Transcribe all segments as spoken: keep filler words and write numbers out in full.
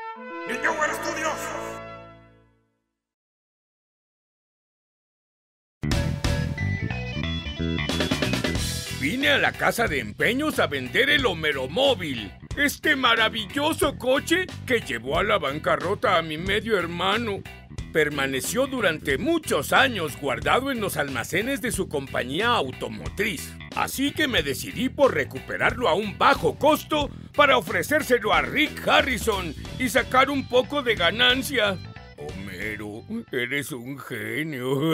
¡Niño Güero Studios! Vine a la casa de empeños a vender el Homeromóvil, este maravilloso coche que llevó a la bancarrota a mi medio hermano. Permaneció durante muchos años guardado en los almacenes de su compañía automotriz. Así que me decidí por recuperarlo a un bajo costo para ofrecérselo a Rick Harrison y sacar un poco de ganancia. Homero, eres un genio.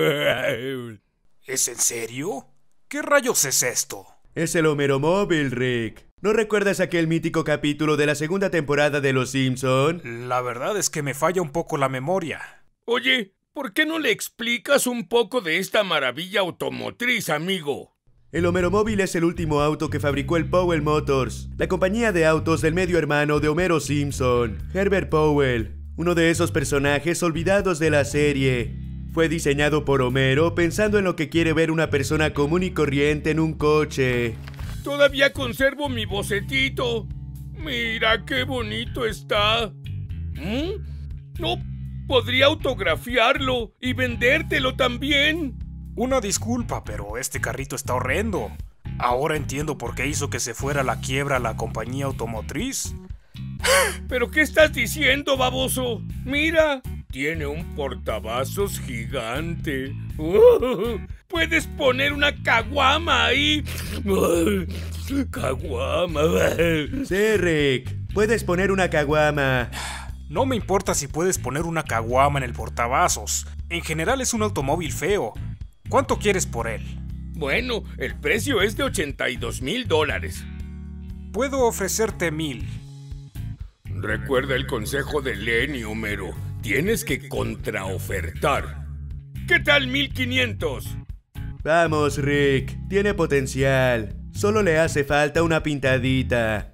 ¿Es en serio? ¿Qué rayos es esto? Es el Homeromóvil, Rick. ¿No recuerdas aquel mítico capítulo de la segunda temporada de Los Simpson? La verdad es que me falla un poco la memoria. Oye, ¿por qué no le explicas un poco de esta maravilla automotriz, amigo? El Homeromóvil es el último auto que fabricó el Powell Motors, la compañía de autos del medio hermano de Homero Simpson, Herbert Powell, uno de esos personajes olvidados de la serie. Fue diseñado por Homero pensando en lo que quiere ver una persona común y corriente en un coche. Todavía conservo mi bocetito. Mira qué bonito está. ¿Mm? No podría autografiarlo y vendértelo también. Una disculpa, pero este carrito está horrendo. Ahora entiendo por qué hizo que se fuera a la quiebra la compañía automotriz. ¿Pero qué estás diciendo, baboso? Mira, tiene un portavasos gigante. Uh, ¿Puedes poner una caguama ahí? Uh, caguama. Sí, Rick. Puedes poner una caguama. No me importa si puedes poner una caguama en el portavasos. En general es un automóvil feo. ¿Cuánto quieres por él? Bueno, el precio es de ochenta y dos mil dólares. Puedo ofrecerte mil. Recuerda el consejo de Lenny, Homero. Tienes que contraofertar. ¿Qué tal mil quinientos? Vamos, Rick. Tiene potencial. Solo le hace falta una pintadita.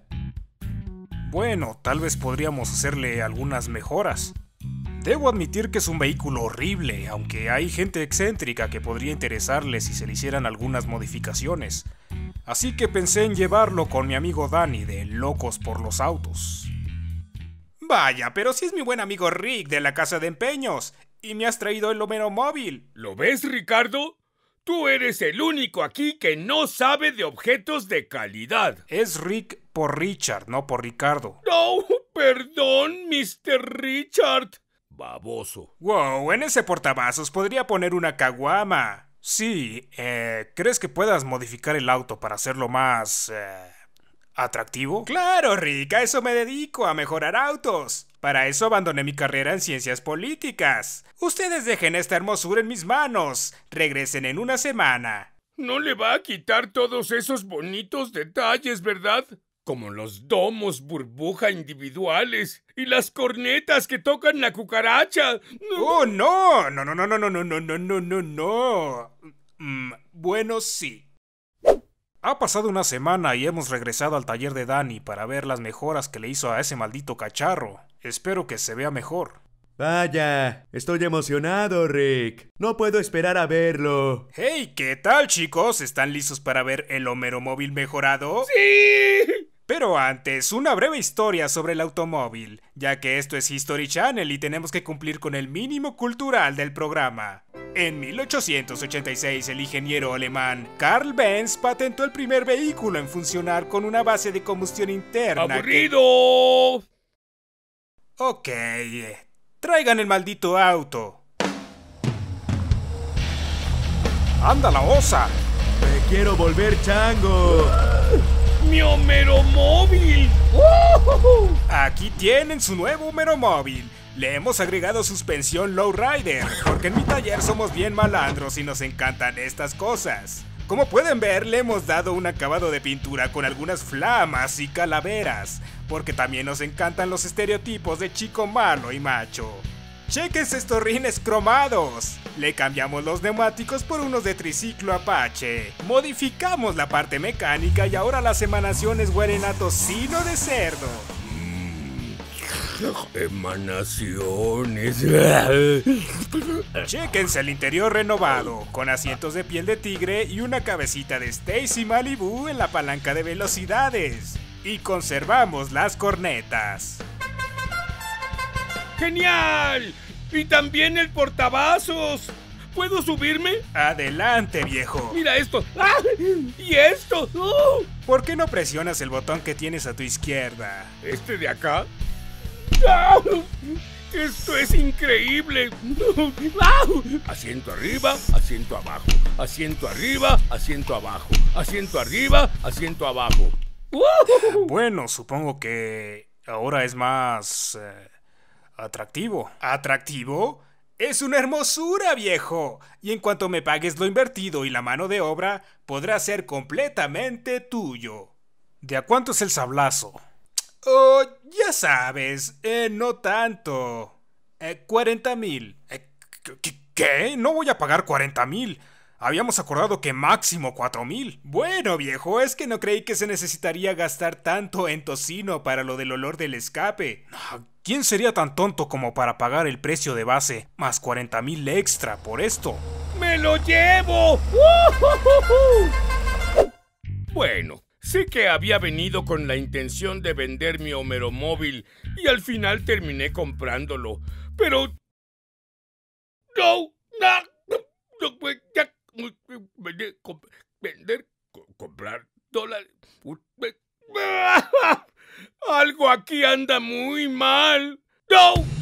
Bueno, tal vez podríamos hacerle algunas mejoras. Debo admitir que es un vehículo horrible, aunque hay gente excéntrica que podría interesarle si se le hicieran algunas modificaciones. Así que pensé en llevarlo con mi amigo Danny de Locos por los Autos. Vaya, pero si es mi buen amigo Rick de la casa de empeños, y me has traído el Homeromóvil. ¿Lo ves, Ricardo? Tú eres el único aquí que no sabe de objetos de calidad. Es Rick por Richard, no por Ricardo. No, perdón, mister Richard. Baboso. Wow, en ese portavasos podría poner una caguama. Sí, eh, ¿crees que puedas modificar el auto para hacerlo más... Eh, atractivo? Claro, Rick, a eso me dedico, a mejorar autos. Para eso abandoné mi carrera en ciencias políticas. Ustedes dejen esta hermosura en mis manos. Regresen en una semana. No le va a quitar todos esos bonitos detalles, ¿verdad? Como los domos burbuja individuales y las cornetas que tocan la cucaracha. ¡Oh, no! No, no, no, no, no, no, no, no, no, no, no. Mm, bueno, sí. Ha pasado una semana y hemos regresado al taller de Danny para ver las mejoras que le hizo a ese maldito cacharro. Espero que se vea mejor. Vaya, estoy emocionado, Rick. No puedo esperar a verlo. Hey, ¿qué tal, chicos? ¿Están listos para ver el Homeromóvil mejorado? ¡Sí! Pero antes, una breve historia sobre el automóvil, ya que esto es History Channel y tenemos que cumplir con el mínimo cultural del programa. En mil ochocientos ochenta y seis, el ingeniero alemán Carl Benz patentó el primer vehículo en funcionar con una base de combustión interna. ¡Aburrido! Que... Ok, traigan el maldito auto. ¡Anda la osa! ¡Me quiero volver chango! ¡Mi Homeromóvil! Aquí tienen su nuevo Homeromóvil. Le hemos agregado suspensión Lowrider, porque en mi taller somos bien malandros y nos encantan estas cosas. Como pueden ver, le hemos dado un acabado de pintura con algunas flamas y calaveras, porque también nos encantan los estereotipos de chico malo y macho. ¡Chéquense estos rines cromados! Le cambiamos los neumáticos por unos de triciclo Apache. Modificamos la parte mecánica y ahora las emanaciones huelen a tocino de cerdo. Emanaciones. Chéquense el interior renovado, con asientos de piel de tigre y una cabecita de Stacy Malibu en la palanca de velocidades. Y conservamos las cornetas. ¡Genial! Y también el portavasos. ¿Puedo subirme? Adelante, viejo. Mira esto. ¡Ah! ¿Y esto? ¡Oh! ¿Por qué no presionas el botón que tienes a tu izquierda? ¿Este de acá? ¡Ah! ¡Esto es increíble! ¡Ah! Asiento arriba, asiento abajo. Asiento arriba, asiento abajo. Asiento arriba, asiento abajo. ¡Uh! Bueno, supongo que ahora es más... Eh, atractivo. ¿Atractivo? ¡Es una hermosura, viejo! Y en cuanto me pagues lo invertido y la mano de obra, podrá ser completamente tuyo. ¿De a cuánto es el sablazo? Oh, ya sabes, eh, no tanto. Eh, cuarenta mil. Eh, ¿qué, ¿Qué? No voy a pagar cuarenta mil. Habíamos acordado que máximo cuatro mil. Bueno, viejo, es que no creí que se necesitaría gastar tanto en tocino para lo del olor del escape. ¿Quién sería tan tonto como para pagar el precio de base más cuarenta mil extra por esto? ¡Me lo llevo! ¡Uh-huh-huh-huh! Bueno, sé que había venido con la intención de vender mi Homeromóvil y al final terminé comprándolo. Pero... ¡No! ¡No! ¡No! ¡Ya! Vender, comp vender, co comprar dólares. Algo aquí anda muy mal. ¡No!